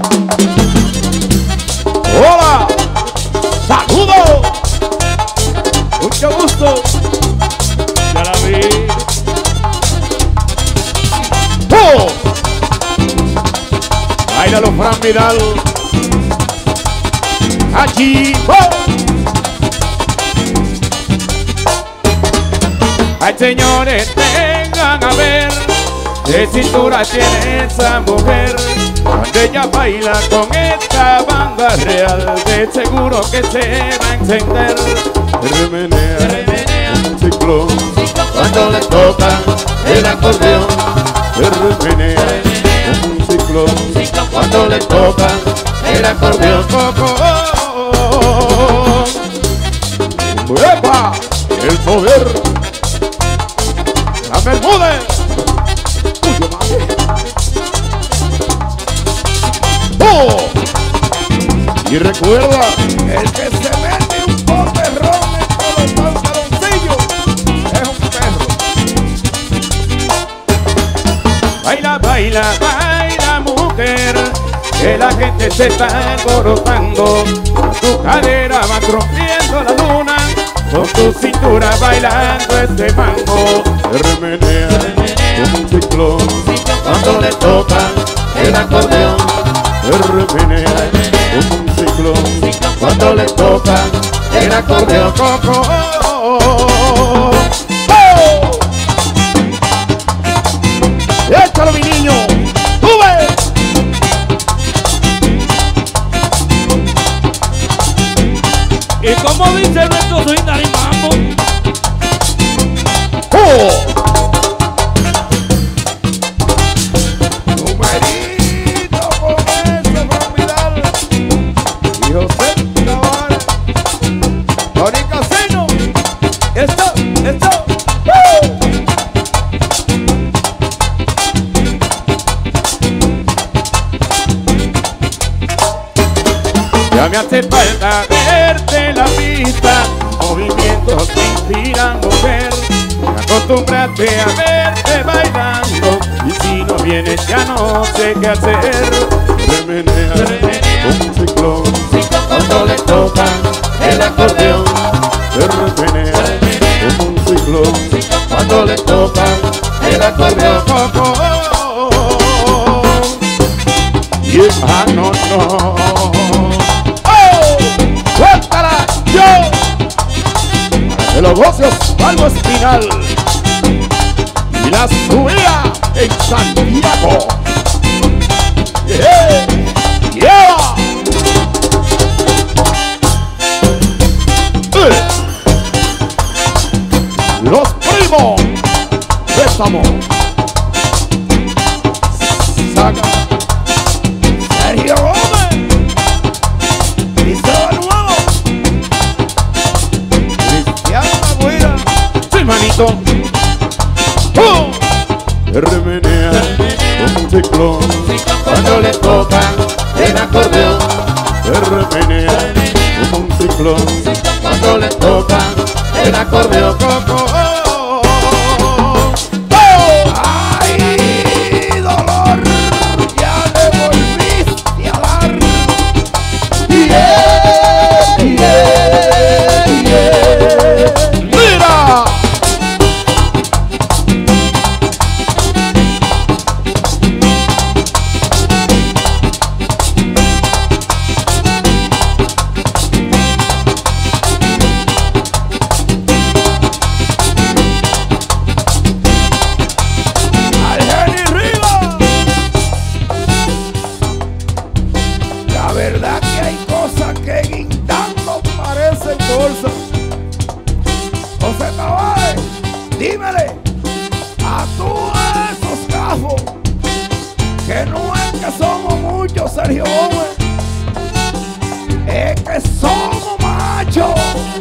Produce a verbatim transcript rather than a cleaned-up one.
Hola, saludos, mucho gusto. Ya la vi. ¡Oh! Bailalo, Fran Vidal. Aquí. ¡Oh! Ay, señores, vengan a ver qué cintura tiene esa mujer. Cuando ella baila con esta banda real, de seguro que se va a encender. Remenea, remenea un ciclón cuando le toca el acordeón. Remenea un ciclón cuando le toca el acordeón. ¡Epa! El poder. ¡La Bermúdez! ¡Uy, madre! ¡Oh! Y recuerda, el que se mete un poterrón en todos los pantaloncillos es un perro. Baila, baila, baila, mujer, que la gente se está alborotando. Tu cadera va rompiendo la luna, con tu cintura bailando este mango. Remenea un ciclón cuando le toca el acordeón. Remenea un ciclón cuando le toca el acordeón. ¡Oh! ¡Oh! ¡Oh! ¡Échalo, mi niño! ¡Sube! Y como dice nuestro swing, animamos. ¡Oh! Numerito con ese Fran Vidal y José Navarra. Tony Casino. Esto, esto. ¡Uh! Ya me hace falta verte la pista, movimientos que inspiran, mujer. Me acostumbraste a verte bailando, y si no vienes ya no sé qué hacer. Remenea un ciclón cuando le toca el acordeón. Remenea un ciclón cuando le toca el acordeón. Oh, oh, oh, oh. Yeah. Ah, no, no. ¡Suéltala! ¡Yo! De los negocios Algo Espinal y la subida en Santiago. ¡Yeah! ¡Yeah! ¡Eh! Los primos Sésamo. Saca Sergio Gómez. Manito, ¡oh! Remenea un ciclón cuando le toca el acordeón. Remenea un ciclón cuando le toca el acordeón. ¡Oh! ¡Oh! ¡Ay, dolor! Ya le volviste a dar. ¡Yeah! ¡Yeah! ¡Yeah! ¡Mira! Dímele a todos esos gafos que no es que somos muchos, Sergio Gómez, es que somos machos.